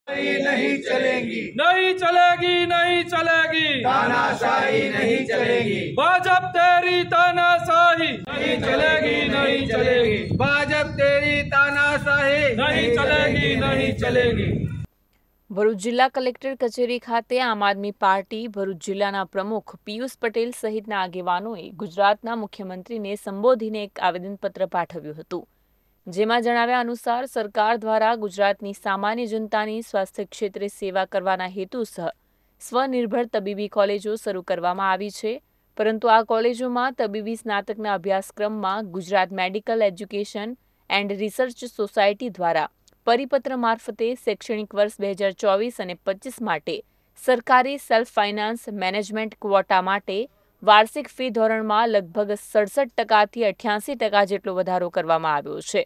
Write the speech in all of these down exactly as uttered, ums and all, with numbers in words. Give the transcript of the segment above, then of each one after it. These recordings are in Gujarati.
नहीं चलेगी, नहीं चलेगी नहीं चलेगी, तानाशाही नहीं चलेगी, भाजप तेरी तानाशाही नहीं चलेगी नहीं चलेगी, भाजप तेरी तानाशाही नहीं चलेगी नहीं चलेगी। ભરૂચ જિલ્લા કલેક્ટર કચેરી ખાતે આમ આદમી પાર્ટી ભરૂચ જિલ્લાના પ્રમુખ પિયુષ પટેલ સહિતના આગેવાનોએ ગુજરાતના મુખ્યમંત્રીને સંબોધીને એક આવેદનપત્ર પાઠવ્યું હતું, જેમાં જણાવ્યા અનુસાર સરકાર દ્વારા ગુજરાતની સામાન્ય જનતાની સ્વાસ્થ્ય ક્ષેત્રે સેવા કરવાના હેતુસર સ્વનિર્ભર તબીબી કોલેજો શરૂ કરવામાં આવી છે, પરંતુ આ કોલેજોમાં તબીબી સ્નાતકના અભ્યાસક્રમમાં Gujarat medical education and research society દ્વારા પરિપત્ર મારફતે શૈક્ષણિક વર્ષ બે હજાર ચોવીસ અને પચીસ માટે સરકારી સેલ્ફ ફાઇનાન્સ મેનેજમેન્ટ ક્વોટા માટે વાર્ષિક ફી ધોરણમાં લગભગ સડસઠ ટકાથી અઠ્યાસી ટકા જેટલો વધારો કરવામાં આવ્યો છે,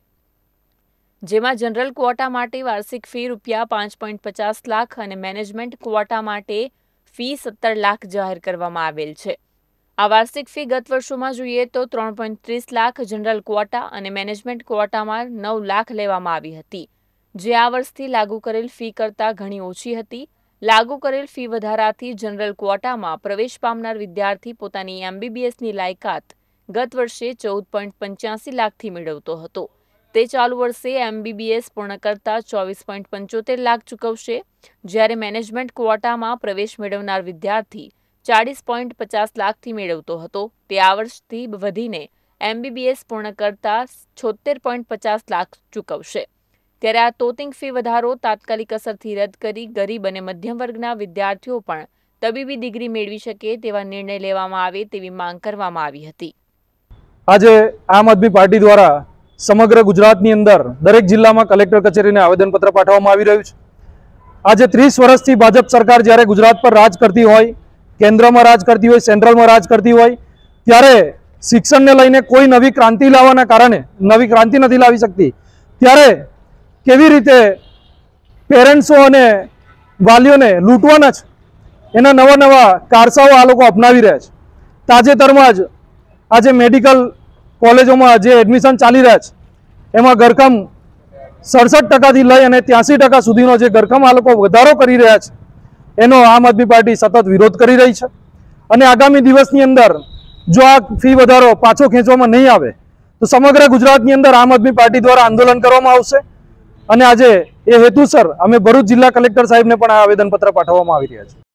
જેમાં જનરલ ક્વોટા માટે વાર્ષિક ફી રૂપિયા પાંચ પોઈન્ટ પચાસ લાખ અને મેનેજમેન્ટ ક્વોટા માટે ફી સત્તર લાખ જાહેર કરવામાં આવેલ છે। આ વાર્ષિક ફી ગત વર્ષોમાં જોઈએ તો ત્રણ પોઈન્ટ ત્રીસ લાખ જનરલ ક્વોટા અને મેનેજમેન્ટ ક્વોટામાં નવ લાખ લેવામાં આવી હતી, જે આ વર્ષથી લાગુ કરેલ ફી કરતાં ઘણી ઓછી હતી। લાગુ કરેલ ફી વધારાથી જનરલ ક્વોટામાં પ્રવેશ પામનાર વિદ્યાર્થી પોતાની એમબીબીએસની લાયકાત ગત વર્ષે ચૌદ પોઈન્ટ પંચ્યાસી લાખથી મેળવતો હતો, તે ચાલુ વર્ષે એમબીબીએસ પૂર્ણ કરતા ચોવીસ પોઈન્ટ પંચોતેર લાખ ચૂકવશે, જ્યારે મેનેજમેન્ટ ક્વોટામાં પ્રવેશ મેળવનાર વિદ્યાર્થી ચાલીસ પોઈન્ટ પચાસ લાખથી મેળવતો હતો, તે આ વર્ષથી વધીને એમબીબીએસ પૂર્ણ કરતા છોતેર પોઈન્ટ પચાસ લાખ ચૂકવશે। ત્યારે આ તોતિંગ ફી વધારો તાત્કાલિક અસરથી રદ કરી ગરીબ અને મધ્યમ વર્ગના વિદ્યાર્થીઓ પણ તબીબી ડિગ્રી મેળવી શકે તેવા નિર્ણય લેવામાં આવે તેવી માંગ કરવામાં આવી હતી। આજે આમ આદમી પાર્ટી દ્વારા સમગ્ર ગુજરાતની અંદર દરેક જિલ્લામાં કલેક્ટર કચેરીને આવેદનપત્ર પાઠવવામાં આવી રહ્યું છે। આજે ત્રીસ વર્ષથી ભાજપ સરકાર જ્યારે ગુજરાત પર રાજ કરતી હોય, કેન્દ્રમાં રાજ કરતી હોય, સેન્ટ્રલમાં રાજ કરતી હોય, ત્યારે શિક્ષણને લઈને કોઈ નવી ક્રાંતિ લાવવાના કારણે નવી ક્રાંતિ નથી લાવી શકતી, ત્યારે કેવી રીતે પેરેન્ટ્સો અને વાલીઓને લૂંટવાના છે એના નવા નવા કારસાઓ આ લોકો અપનાવી રહ્યા છે। તાજેતરમાં જ આજે મેડિકલ કોલેજોમાં જે એડમિશન ચાલી રહ્યા છે એમાં ગરકમ સડસઠ ટકાથી લઈ અને ત્યાંસી ટકા સુધીનો જે ગરકમ આ લોકો વધારો કરી રહ્યા છે એનો આમ આદમી પાર્ટી સતત વિરોધ કરી રહી છે, અને આગામી દિવસની અંદર જો આ ફી વધારો પાછો ખેંચવામાં નહીં આવે તો સમગ્ર ગુજરાતની અંદર આમ આદમી પાર્ટી દ્વારા આંદોલન કરવામાં આવશે, અને આજે એ હેતુસર અમે ભરૂચ જિલ્લા કલેક્ટર સાહેબને પણ આ આવેદનપત્ર પાઠવવામાં આવી રહ્યા છે।